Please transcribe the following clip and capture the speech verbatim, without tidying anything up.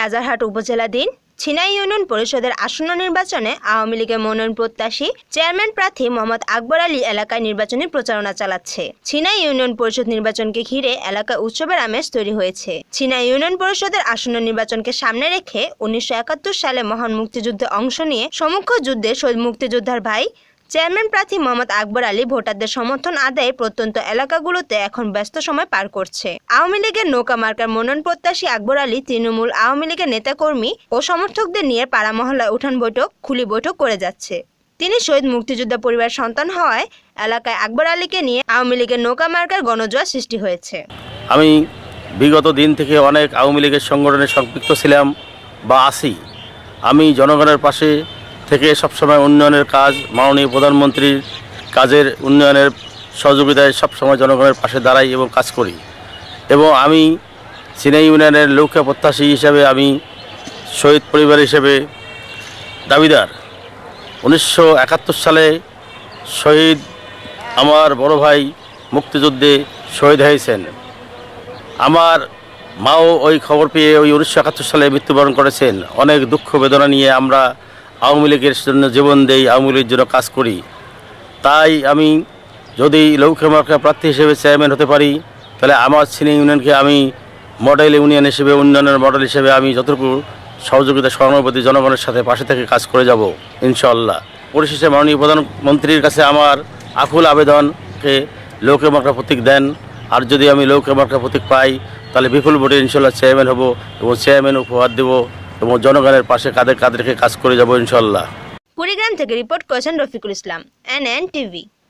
Rajarhat উপজেলাধীন Chhinai union পরিষদের আসন্ন নির্বাচনে আওয়ামী লীগের মনোনয়ন প্রত্যাশী চেয়ারম্যান প্রার্থী মোহাম্মদ আকবর আলী এলাকায় নির্বাচনী প্রচারণা চালাচ্ছে। ছিনাই ইউনিয়ন পরিষদ নির্বাচনকে ঘিরে এলাকায় উৎসবের আমেজ তৈরি হয়েছে। ছিনাই ইউনিয়ন পরিষদের আসন্ন নির্বাচনকে সামনে রেখে উনিশশো একাত্তর সালে মহান মুক্তিযুদ্ধে অংশ নিয়ে সম্মুখ যুদ্ধে শহীদ মুক্তিযোদ্ধার ভাই চেয়ারম্যান প্রার্থী মোহাম্মদ আকবর আলী ভোটারদের সমর্থন আদায়ে প্রত্যন্ত এলাকাগুলোতে এখন ব্যস্ত সময় পার করছে। আওয়ামী লীগের নৌকা মার্কার মনোনয়ন প্রত্যাশী আকবর আলী তৃণমূল আওয়ামী লীগের নেতাকর্মী ও সমর্থকদের নিয়ে পাড়া মহল্লায় উঠান বৈঠক খুলি বৈঠক করে যাচ্ছে। তিনি শহীদ মুক্তিযোদ্ধা পরিবারের সন্তান হওয়ায় এলাকায় আকবর আলীকে নিয়ে আওয়ামী লীগের নৌকা মার্কার গণজোয়ার সৃষ্টি হয়েছে। আমি বিগত দিন থেকে অনেক আওয়ামী লীগের সংগঠনে সম্পৃক্ত ছিলাম বা আছি। আমি জনগণের পাশে থেকে সবসময় উন্নয়নের কাজ, মাননীয় প্রধানমন্ত্রীর কাজের উন্নয়নের সহযোগিতায় সবসময় জনগণের পাশে দাঁড়াই এবং কাজ করি। এবং আমি ছিনাই ইউনিয়নের লৌক্য প্রত্যাশী হিসেবে আমি শহীদ পরিবার হিসেবে দাবিদার। উনিশশো একাত্তর সালে শহীদ আমার বড় ভাই মুক্তিযুদ্ধে শহীদ হয়েছেন। আমার মাও ওই খবর পেয়ে ওই উনিশশো একাত্তর সালে মৃত্যুবরণ করেছেন। অনেক দুঃখ বেদনা নিয়ে আমরা আওয়ামী লীগের জন্য জীবন দেই, আওয়ামী লীগের জন্য কাজ করি। তাই আমি যদি লৌক্য মার্কা প্রার্থী হিসেবে চেয়ারম্যান হতে পারি, তাহলে আমার ছিনাই ইউনিয়নকে আমি মডেল ইউনিয়ন হিসেবে, উন্নয়নের মডেল হিসেবে আমি যতটুকু সহযোগিতা সহানুভূতি জনগণের সাথে পাশে থেকে কাজ করে যাব ইনশাআল্লাহ। পরিশেষে মাননীয় প্রধানমন্ত্রীর কাছে আমার আকুল আবেদনকে লৌক্য মার্কা প্রতীক দেন। আর যদি আমি লৌক্য মার্কা প্রতীক পাই, তাহলে বিপুল ভোটে ইনশাআল্লাহ চেয়ারম্যান হব এবং চেয়ারম্যান উপহার দেব এবং জনগণের পাশে কাঁধে কাঁধ রেখে কাজ করে যাব ইনশাআল্লাহ। কুড়িগ্রাম থেকে রিপোর্ট করেছেন Rafiqul Islam, N N TV.